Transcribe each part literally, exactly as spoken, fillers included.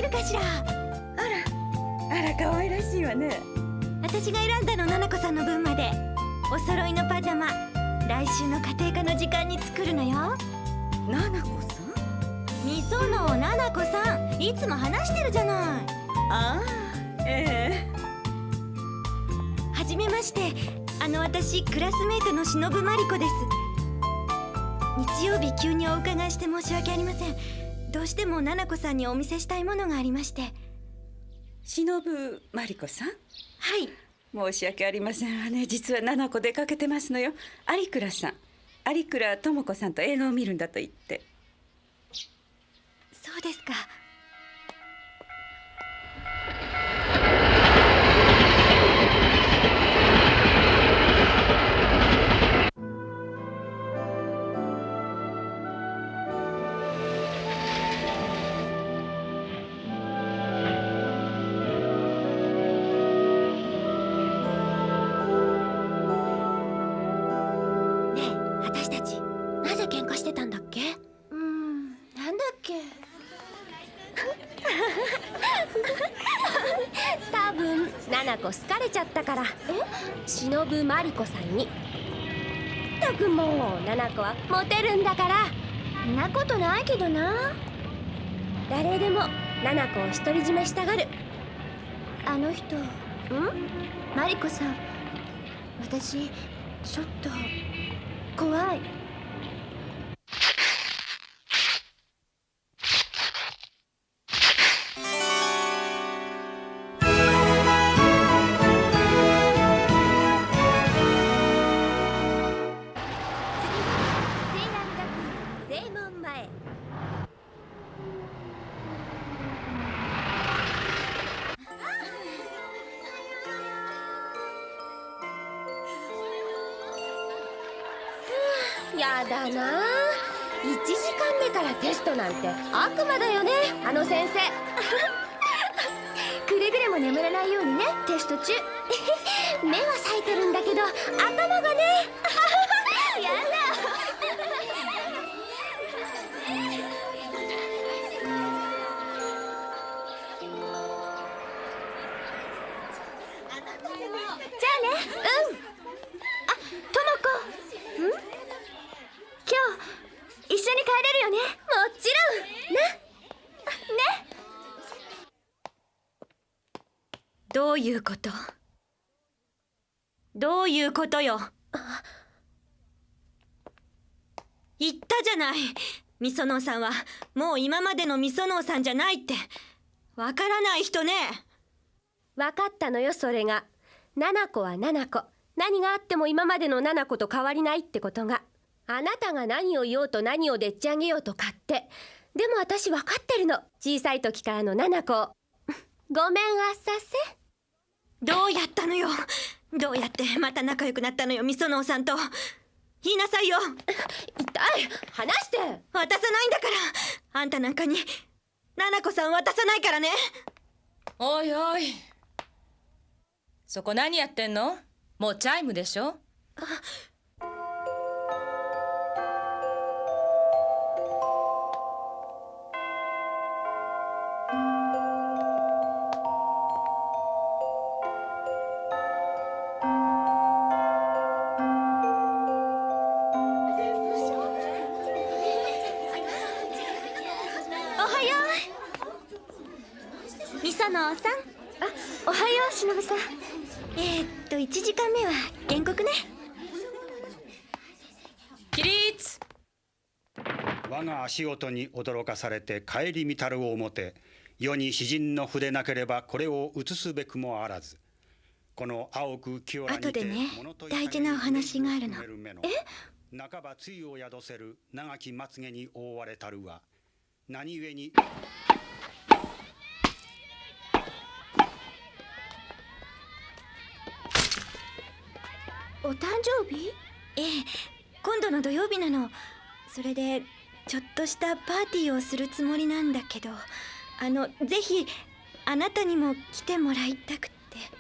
るかしら。 あらあら、可愛らしいわね。 私が選んだの、ななこさんの分まで。お揃いのパジャマ、来週の家庭科の時間に作るのよ。 ななこさん？ みそのななこさん、いつも話してるじゃない。 ああ、ええ。 はじめまして。あの、私クラスメートの忍マリコです。日曜日急にお伺いして申し訳ありません。どうしてもななこさんにお見せしたいものがありまして。 忍マリコさん？ はい。 申し訳ありませんわね。実はななこ出かけてますのよ。有倉さん、有倉智子さんと映画を見るんだと言って。 そうですか。 多分ななこ好かれちゃったから。え、忍マリコさんに。ったくもう、ななこはモテるんだから。んなことないけどな。誰でもななこを独り占めしたがる。あの人、ん？マリコさん、私ちょっと怖い。やだなあ、いちじかんめからテストなんて悪魔だよね、あの先生。くれぐれも眠らないようにね、テスト中。目は冴えてるんだけど頭がね。やだ。じゃあね。うん。あ、ともこ。ん？今日一緒に帰れるよね。もちろんな。ね。 どういうこと？どういうことよ。言ったじゃない。みそのさんはもう今までのみそのさんじゃないって。わからない人ね。 わかったのよ、それが。ななこはななこ。何があっても今までのななこと変わりないってことが。あなたが何を言おうと何をでっち上げようと勝手。でも私分かってるの、小さい時からのななこ。ごめんあっさせ。 どうやったのよ。どうやってまた仲良くなったのよ、みそのさんと。言いなさいよ。 痛い、話して。 渡さないんだから。あんたなんかにななこさん渡さないからね。 おいおい、そこ何やってんの？もうチャイムでしょ。あ、 みそのさん。 あ、おはよう、しのぶさん。 えー、っといちじかんめは原告ね。 起立。 我が足音に驚かされて顧みたるをもて、世に詩人の筆なければこれを写すべくもあらず。この青く清らにて後でね、大事なお話があるの。 え？ 半ばつゆを宿せる長きまつげに覆われたるは何故に。 お誕生日？ ええ、今度の土曜日なの。それでちょっとしたパーティーをするつもりなんだけど、あのぜひあなたにも来てもらいたくって。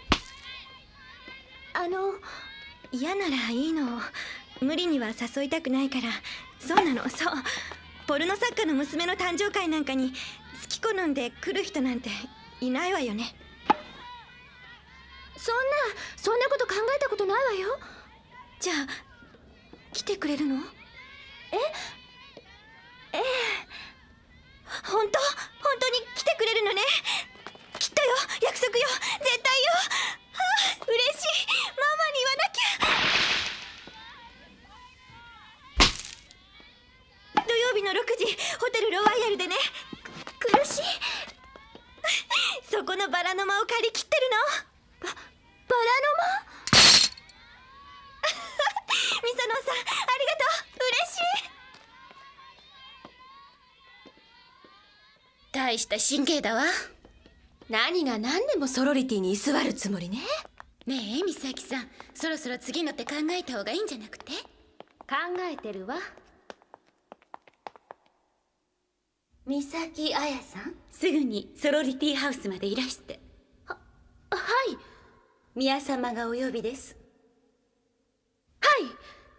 あの嫌ならいいの。無理には誘いたくないから。そうなの、そう。ポルノ作家の娘の誕生会なんかに好き着好んで来る人なんていないわよね。 そんなそんなこと考えたことないわよ。 じゃあ来てくれるの？ えええ本当本当に来てくれるのね。きっとよ、約束よ、絶対よ。はあ、嬉しい。ママに言わなきゃ。土曜日のろくじ、ホテルロワイヤルでね。 苦しい。 そこのバラの間を借り切ってるの。 ババラの間？ ミサノさん、ありがとう。嬉しい。 大した神経だわ。何が何でもソロリティに居座るつもりね。ねえ美咲さん、そろそろ次の手考えた方がいいんじゃなくて？ 考えてるわ。 美咲彩さん、 すぐにソロリティハウスまでいらして。 は、はい宮様がお呼びです。 はい。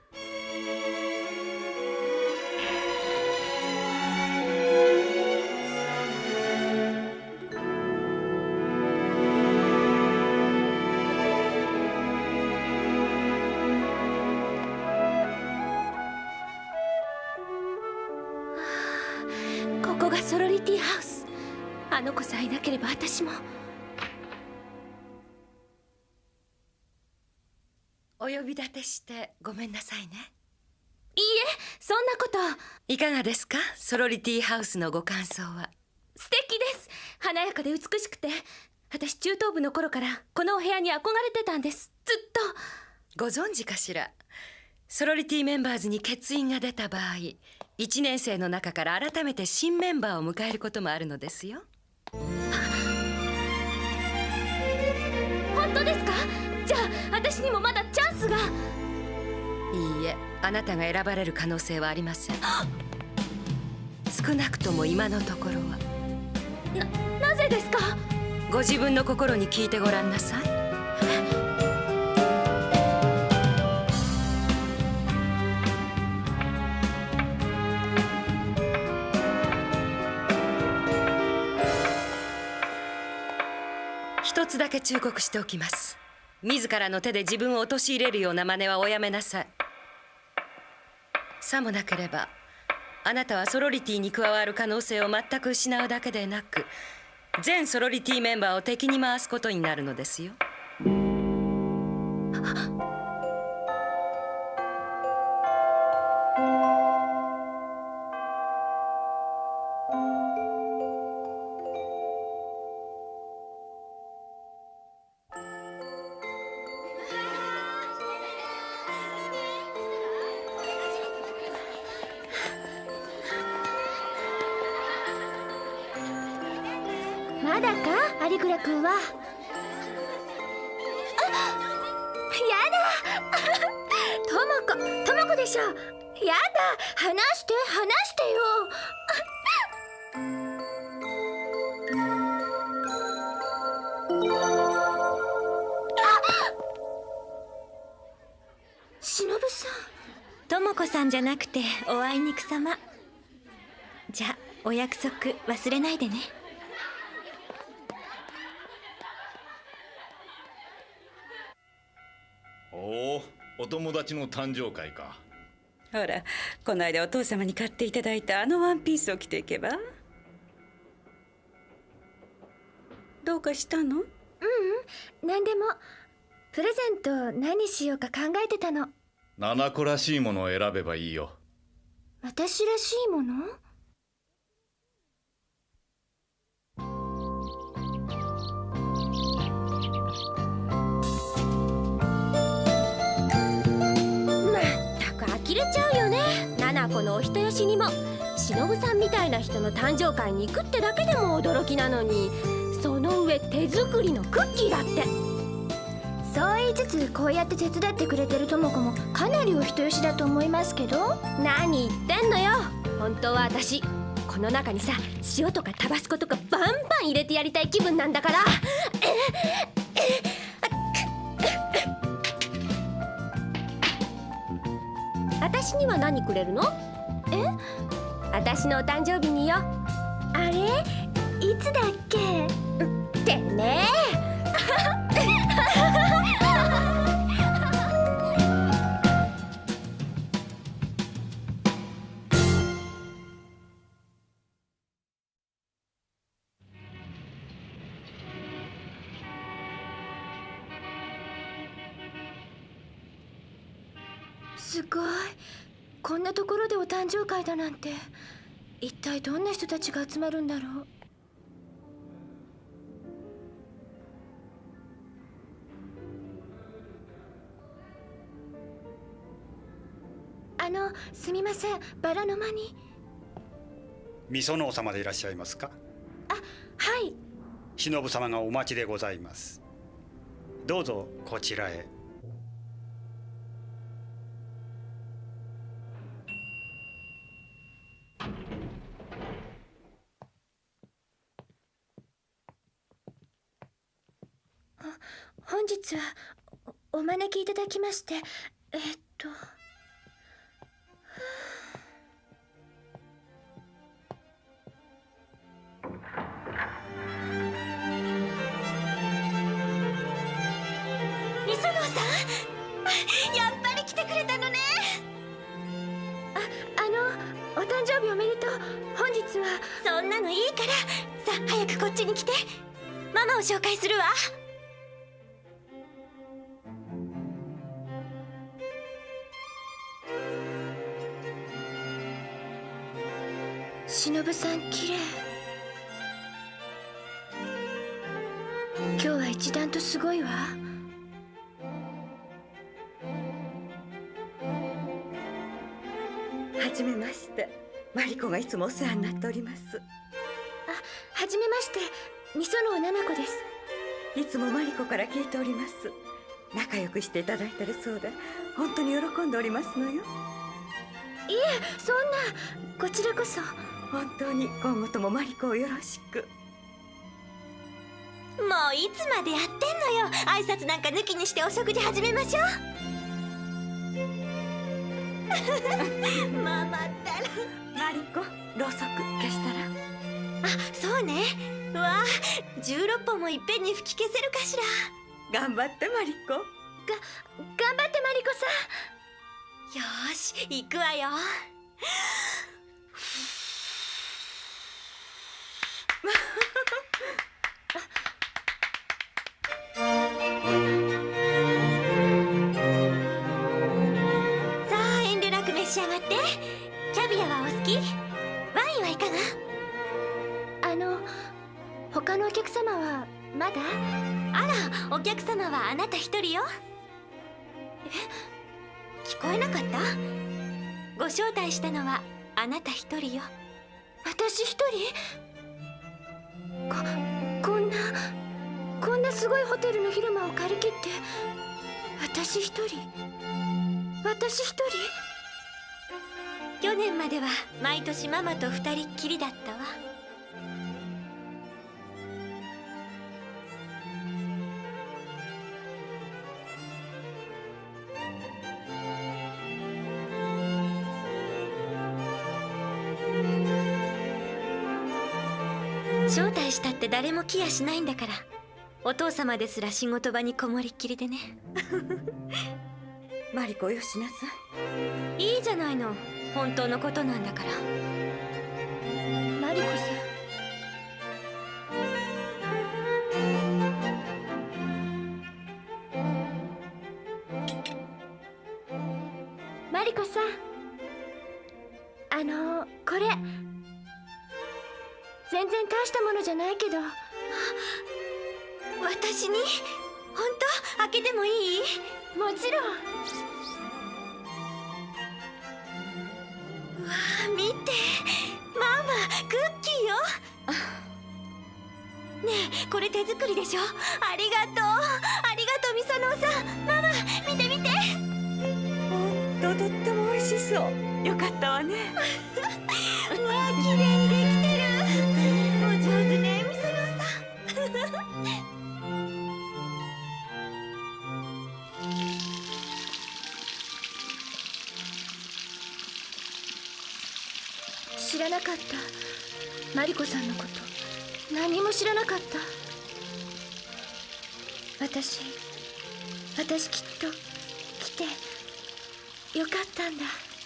ここがソロリティハウス。あの子さえいなければ私も。 お呼び立てしてごめんなさいね。 いいえ、そんなこと。 いかがですか、ソロリティハウスのご感想は？ 素敵です。華やかで美しくて、私中等部の頃からこのお部屋に憧れてたんです。ずっと。ご存知かしら、ソロリティメンバーズに欠員が出た場合、いちねん生の中から改めて新メンバーを迎えることもあるのですよ。 本当ですか？じゃあ私にもまだチャンスが。 いいえ、あなたが選ばれる可能性はありません。少なくとも今のところは。 な、なぜですか？ ご自分の心に聞いてごらんなさい。一つだけ忠告しておきます。自らの手で自分を陥れるような真似はおやめなさい。さもなければあなたはソロリティに加わる可能性を全く失うだけでなく、全ソロリティメンバーを敵に回すことになるのですよ。 まだか、有倉君は。あ、やだ。ともこ、ともこでしょ。やだ、離して離してよ。しのぶさん。 ともこさんじゃなくておあいにくさま。じゃあお約束忘れないでね。 おお、お友達の誕生会か。 ほら、この間お父様に買っていただいたあのワンピースを着ていけば。どうかしたの？ ううん、何でも。プレゼント何しようか考えてたの。 七子らしいものを選べばいいよ。 私らしいもの？呆れちゃうよね。七子のお人よしにも忍さんみたいな人の誕生会に行くってだけでも驚きなのに、その上手作りのクッキーだって。そう言いつつこうやって手伝ってくれてるとも子もかなりお人よしだと思いますけど。何言ってんのよ。本当は私この中にさ、塩とかタバスコとかバンバン入れてやりたい気分なんだから。ええ私には何くれるの？え？私のお誕生日によ。あれ？ いつだっけってね。すごい。こんなところでお誕生会だなんて。一体どんな人たちが集まるんだろう。あの、すみません、バラの間に。 御園王様でいらっしゃいますか？ あ、はい。 忍様がお待ちでございます。どうぞこちらへ。 本日は お, お招きいただきまして、えー、っと御園さん、やっぱり来てくれたのね。 あ、あの、お誕生日おめでとう。本日は。 そんなのいいから、さあ早くこっちに来て。ママを紹介するわ。 忍さん、綺麗。今日は一段とすごいわ。 はじめまして。マリコがいつもお世話になっております。 あ、はじめまして、御園王七子です。 いつもマリコから聞いております。仲良くしていただいてるそうで、本当に喜んでおりますのよ。 いえ、そんな、こちらこそ。 本当に今後ともマリコをよろしく。 もういつまでやってんのよ。挨拶なんか抜きにしてお食事始めましょう。ママったら。 マリコ、ろうそく消したら。 あ、そうね。うわあ、じゅうろっぽんもいっぺんに吹き消せるかしら。 頑張ってマリコ。 が、頑張ってマリコさん。よーし、行くわよ。さあ、遠慮なく召し上がって。キャビアはお好き？ワインはいかが？あの、他のお客様はまだ？ あら、お客様はあなた一人よ。え？聞こえなかった？ご招待したのはあなた一人よ。 私一人？こ、こんな、こんなすごいホテルの広間を借り切って、私一人？私一人？ 去年までは毎年ママと二人っきりだったわ。招待したって誰も来やしないんだから。お父様ですら仕事場にこもりっきりでね。 マリコ、よしなさい。いいじゃないの。本当のことなんだから。 マリコさん。マリコさん。あの、これ。全然大したものじゃないけど。 私に？本当？開けてもいい？ もちろん。 わあ、見て。ママ、クッキーよ。ねえ、これ手作りでしょ？ありがとう。ありがとう、みそのおさん。ママ、見て見て。 ほんと、とっても美味しそう。よかったわね。 うわあ、綺麗にできてる。お上手ね、みそのおさん。 知らなかった。マリコさんのこと。 何も知らなかった。私私きっと来てよかったんだ。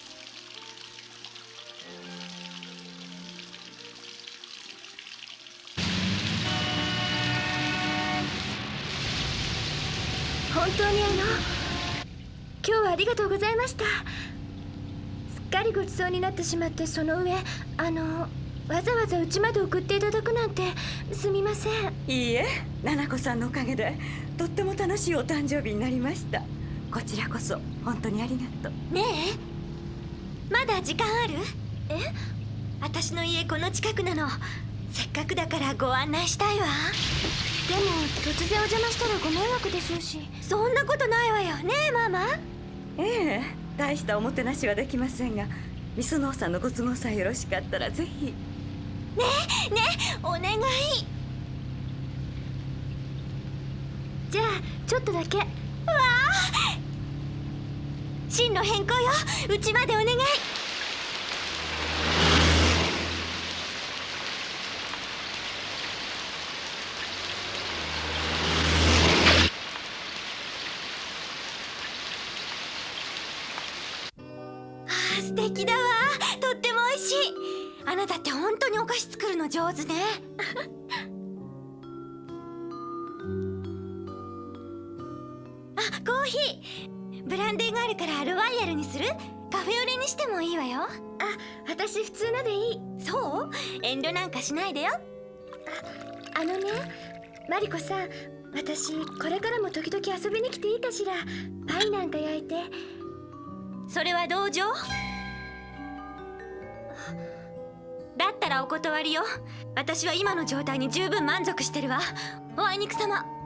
本当にあの今日はありがとうございました。すっかりごちそうになってしまって、その上あのわざわざ家まで送っていただくなんてすみません。 いいえ、奈々子さんのおかげでとっても楽しいお誕生日になりました。こちらこそ本当にありがとう。ねえ、まだ時間ある？え？私の家この近くなの。せっかくだからご案内したいわ。でも突然お邪魔したらご迷惑でしょうし。そんなことないわよねえママ。 ええ、大したおもてなしはできませんが、みそのおさんのご都合さえよろしかったらぜひ。 ねえねえ、お願い。じゃあちょっとだけ。わあ、進路変更よ。うちまでお願い。あ、素敵だわ。とっても美味しい。あなたって本当にお菓子作るの上手ね。あ、コーヒー。ブランデーがあるからロワイヤルにする？カフェオレにしてもいいわよ。あ、私普通のでいい。そう？遠慮なんかしないでよ。あ、あのね、マリコさん、私これからも時々遊びに来ていいかしら。パイなんか焼いて。それは同情？だったらお断りよ。私は今の状態に十分満足してるわ。おあいにくさま。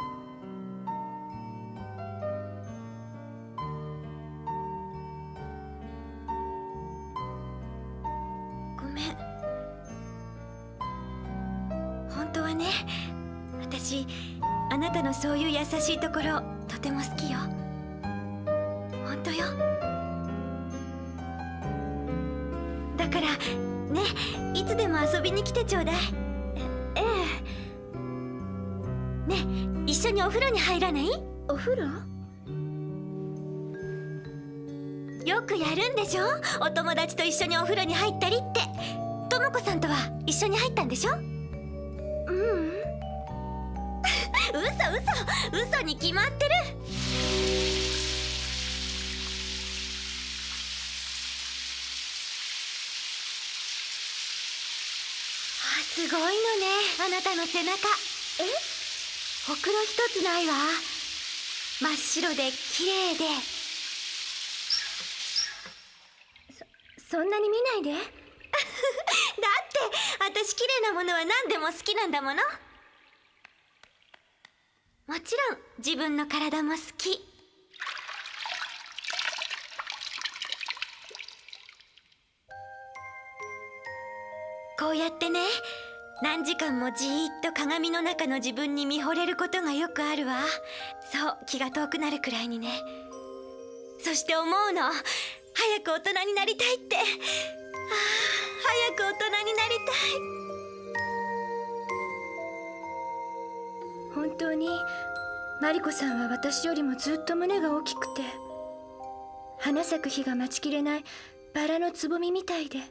ごめん。本当はね、私あなたのそういう優しいところとても好きよ。本当よ。だからね、いつでも遊びに来てちょうだい。え、ええ。ね、一緒にお風呂に入らない？お風呂？よくやるんでしょ？お友達と一緒にお風呂に入ったりって。ともこさんとは一緒に入ったんでしょ？うん。嘘嘘嘘に決まってる。すごいのね、あなたの背中。え？ほくろ一つないわ。真っ白で綺麗で。そ、そんなに見ないで。だって私綺麗なものは何でも好きなんだもの。もちろん自分の体も好き。こうやってね、何時間もじーっと鏡の中の自分に見惚れることがよくあるわ。そう、気が遠くなるくらいにね。そして思うの、早く大人になりたいって。ああ、早く大人になりたい。本当にマリコさんは私よりもずっと胸が大きくて、花咲く日が待ちきれないバラのつぼみみたいで。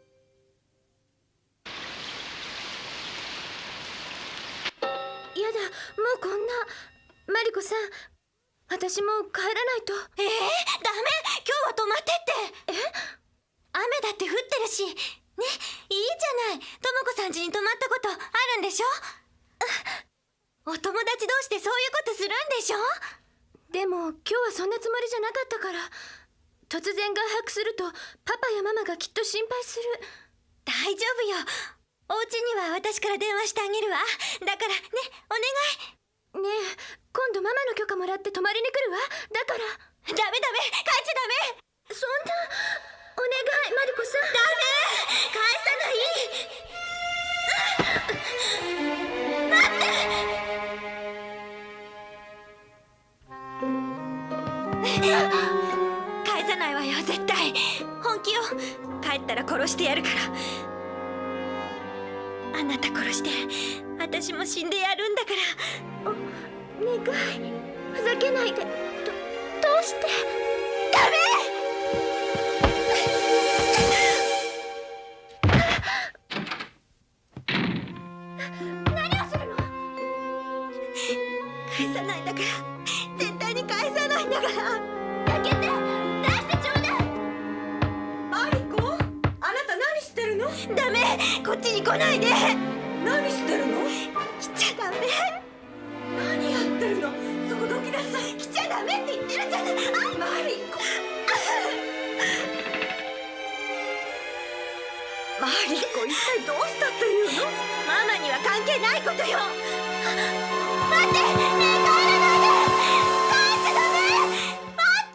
やだ、もうこんな。マリコさん、私もう帰らないと。えー、ダメ。今日は泊まってって。え？雨だって降ってるしね、いいじゃない。ともこさん家に泊まったことあるんでしょ？お友達同士でそういうことするんでしょ？でも今日はそんなつもりじゃなかったから。突然外泊するとパパやママがきっと心配する。大丈夫よ。お家には私から電話してあげるわ。だからね、お願い。ねえ、今度ママの許可もらって泊まりに来るわ。だから。ダメダメ、帰っちゃダメ。そんな。お願い、マリコさん。ダメ。返さない。待って。返さないわよ、絶対。本気よ。帰ったら殺してやるから。 あなた殺して私も死んでやるんだから。 お願い、ふざけないで。どどうして。 ダメ。返さないんだから、絶対に返さないんだから。 開けて、出してちょうだい。 マリコ、あなた何してるの？ ダメ、こっちに来ないで。 何してるの？ 来ちゃダメ。 何やってるの？そこどきなさい。 来ちゃダメって言ってるじゃない。 マリコ。マリコ、一体どうしたっていうの？ ママには関係ないことよ。待って、ねえ、帰らないで。帰っちゃダメ。待って。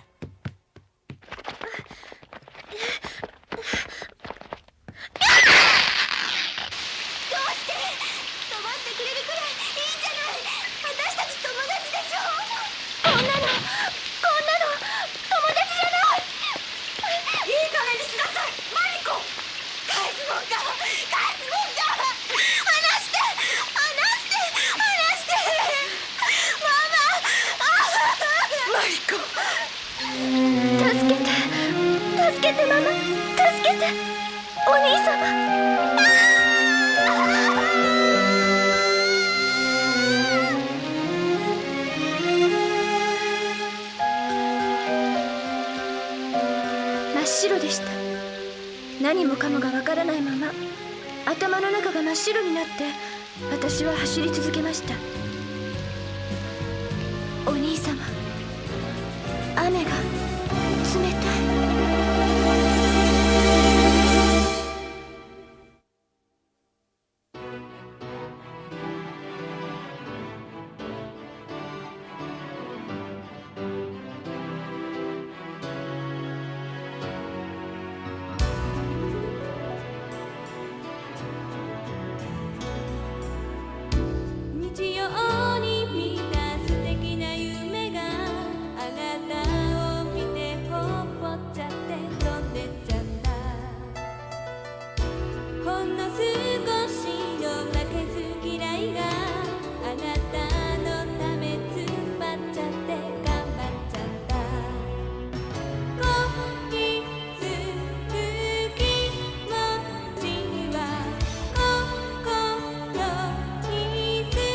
どうして？止まってくれるくらいいいじゃない。私たち友達でしょ。 こんなの、こんなの友達じゃない。 いい加減にしなさい、マリコ。 返すもんか、返すもんか。離して、離して、離して。ママ。 マリコ。 助けて、助けてママ、助けてお兄様。真っ白でした。何もかもがわからないまま、頭の中が真っ白になって、私は走り続けました。お兄様、雨が冷たい。 日曜に見た素敵な夢があなたを見てほっぽっちゃって飛んでっちゃった。ほんの少しの負けず嫌いがあなたのため突っ張っちゃって頑張っちゃった。恋する気持ちは心にす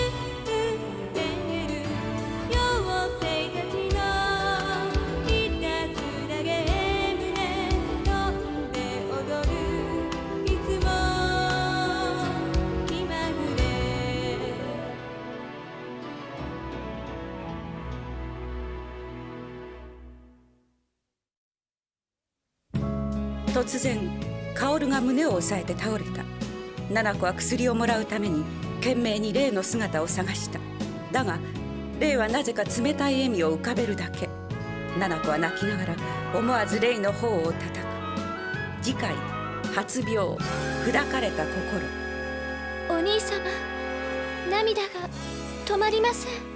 突然薫が胸を押さえて倒れた。七子は薬をもらうために懸命に霊の姿を探した。だが霊はなぜか冷たい笑みを浮かべるだけ。七子は泣きながら思わず霊の方を叩く。次回発病砕かれた心。 お兄様、涙が止まりません。